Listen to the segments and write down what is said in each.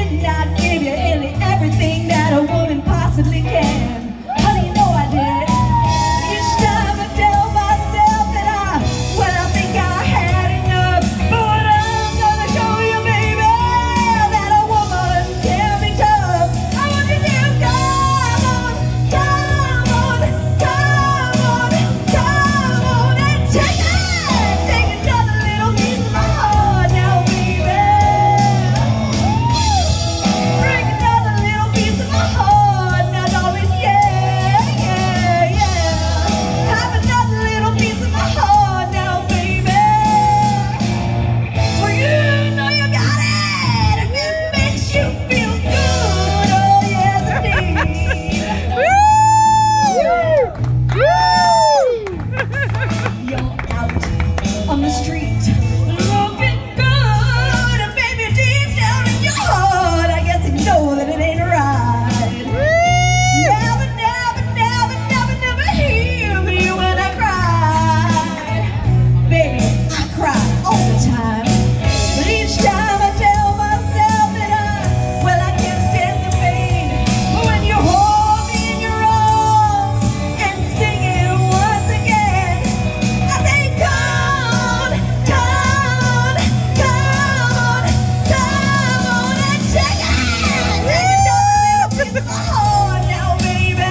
and I'd give you everything that a woman possibly can. Honey, you know I did. Each time I tell myself that I think I had enough. But what I'm gonna show you, baby, that a woman can be tough. I want you to come on, come on, come on, come on and take another little piece of my heart now, baby. Bring another little piece of my heart now, darling, yeah, yeah, yeah. Have another little piece of my heart now, baby. Well, you know you got it, and it makes you feel good, oh yes indeed. You're out on the street, looking good, and baby, deep down in your heart, I guess you know that it ain't right. Never, never, never, never, never hear me when I cry. Baby, I cry all the time, but each time I tell myself that I can't stand the pain. But when you hold me in your arms and sing it once again, I say, come on, come on, come on, come on and take another little piece of my heart now, baby.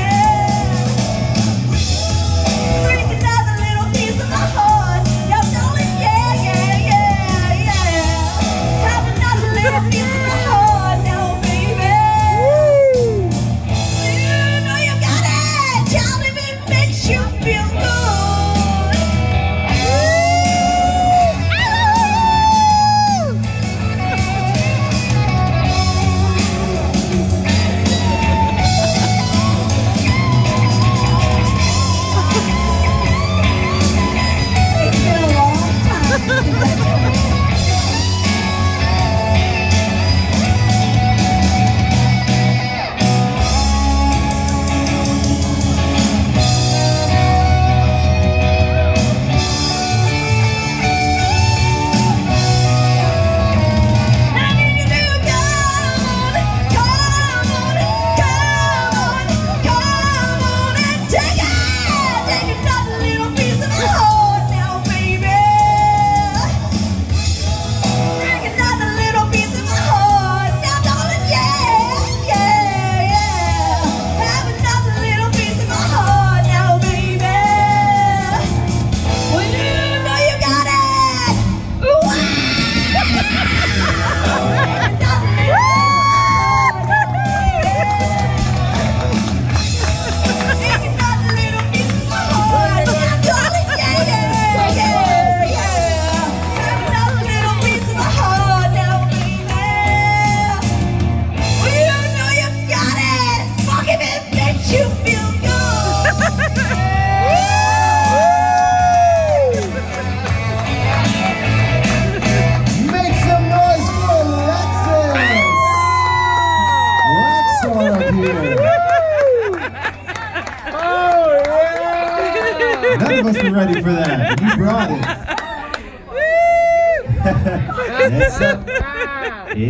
Bring another little piece of my heart now, darling, yeah, yeah, yeah, yeah. Have another little piece of my heart now, baby. You know you got it, child, if it makes you feel good. It's been a long time since I you feel good. Make some noise for Alexis! Rockstar up here. Oh, yeah! None of us were ready for that. You brought it. Next up,